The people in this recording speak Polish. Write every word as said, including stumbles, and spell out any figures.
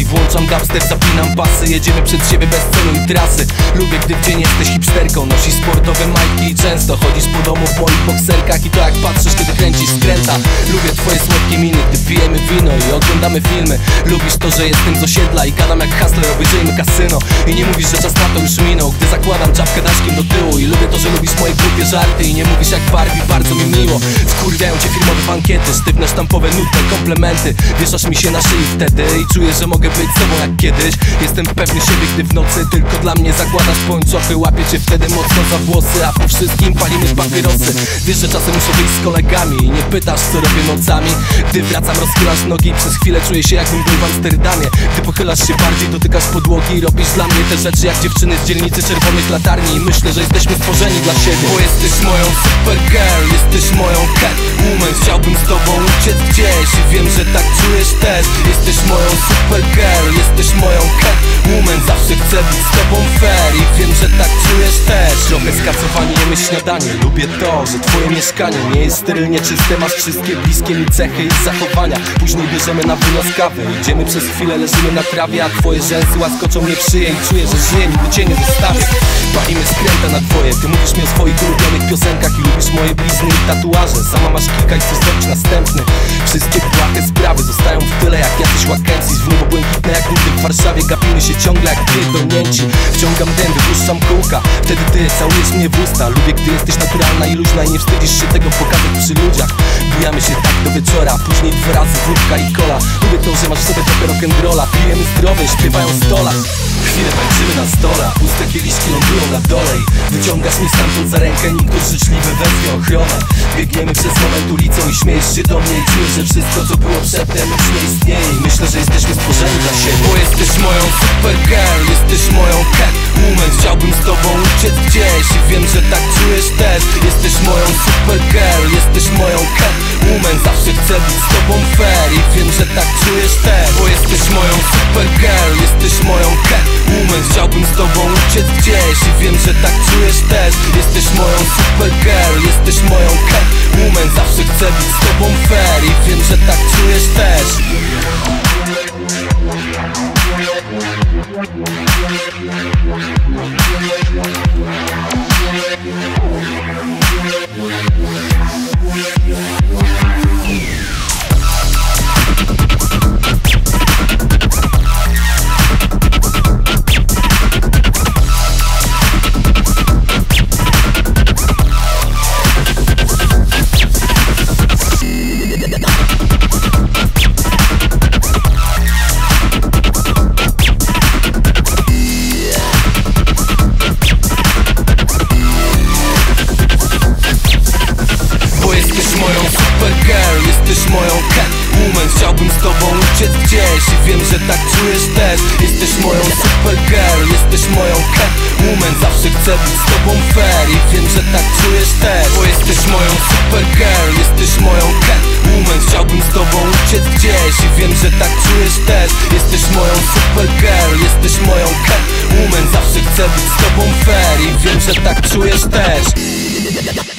włączam dubstep, zapinam pasy. Jedziemy przed siebie bez celu i trasy. Lubię, gdy w dzień jesteś hipsterką, nosisz sportowe majtki i często chodzisz po domu w moich bokserkach. I to jak patrzysz, kiedy kręcisz skręta. Lubię twoje słodkie miny, gdy pijemy wino i oglądamy filmy. Lubisz to, że jestem z osiedla i gadam jak hustler, obejrzyjmy kasyno. I nie mówisz, że czas na to już minął, gdy zakładam czapkę daszkiem do tyłu. I lubię to, że lubisz moje głupie żarty i nie mówisz jak Barbie, bardzo mi miło. Wkurwiają cię firmowe bankiety, sztywne sztampowe nutne komplementy. Wieszasz mi się na szyi wtedy i czuję, że mogę być sobą jak kiedyś. Jestem pewny siebie, gdy w nocy tylko dla mnie zakładasz pończochy. Łapię cię wtedy mocno za włosy, a po wszystkim palimy papierosy. Wiesz, że czasem muszę wyjść z kolegami i nie pytasz, co robię nocami. Gdy wracam, rozchylasz nogi i przez chwilę czuję się, jakbym był w Amsterdamie. Gdy pochylasz się bardziej, dotykasz podłogi i robisz dla mnie te rzeczy jak dziewczyny z dzielnicy czerwonych latarni. I myślę, że jesteśmy stworzeni dla siebie. Bo jesteś moją super girl, jesteś moją catwoman. Chciałbym z tobą uciec gdzieś i wiem, że tak czujesz też. Jesteś moją super girl, jesteś moją catwoman. Zawsze chcę być z tobą fair i wiem, że tak czujesz też. Trochę skacowani jemy śniadanie. Lubię to, że twoje mieszkanie nie jest sterylnie czyste. Masz wszystkie bliskie mi cechy i zachowania. Później bierzemy na wynos kawy. Idziemy przez chwilę, leżymy na trawie, a twoje rzęsy łaskoczą mnie w szyję i czuję, że żyję, nigdy cię nie zostawię. Palimy skręta na dwoje. Ty mówisz mi o swoich ulubionych piosenkach i lubisz moje blizny i tatuaże. Sama masz kilka i chcesz zrobić następny. Wszystkie błahe sprawy zostają w tyle jak jacyś łakenci. W niebo błękitne jak nigdy w Warszawie. Gapimy się ciągle jak pierdolnięci. Wciągam dęby, puszczam kółka. Wtedy ty całujesz mnie w usta. Lubię, gdy jesteś naturalna i luźna i nie wstydzisz się tego pokazać przy ludziach. Bujamy się tak do wieczora, później dwa razy wódka i cola. Lubię to, że masz w sobie trochę rock'n'rolla. Pijemy zdrowe, śpiewają stola. Chwilę tańczymy na stole, puste kieliszki lądują na dole. Wyciągasz mnie stamtąd za rękę, nim ktoś życzliwy wezwie ochronę. Biegniemy przez moment ulicą i śmiejesz się do mnie i czujesz, że wszystko co było przedtem już nie istnieje. I myślę, że jesteśmy stworzeni dla siebie. Bo jesteś moją super girl, jesteś moją catwoman. Chciałbym z tobą uciec gdzieś i wiem, że tak czujesz też. Jesteś moją super girl, jesteś moją catwoman. Zawsze chcę być z tobą fair i wiem, że tak czujesz też. Bo jesteś moją super girl, jesteś moją catwoman. Chciałbym z tobą uciec gdzieś i wiem, że tak czujesz też. Jesteś moją super girl, jesteś moją catwoman. Zawsze chcę być z tobą fair i wiem, że tak czujesz też. Jesteś moją catwoman. Chciałbym z tobą uciec gdzieś i wiem, że tak czujesz też. Jesteś moją super girl, jesteś moją catwoman. Zawsze chcę być z tobą fair i wiem, że tak czujesz też. Bo jesteś moją super girl, jesteś moją catwoman. Chciałbym z tobą uciec gdzieś i wiem, że tak czujesz też. Jesteś moją super girl, jesteś moją catwoman. Zawsze chcę być z tobą fair i wiem, że tak czujesz też.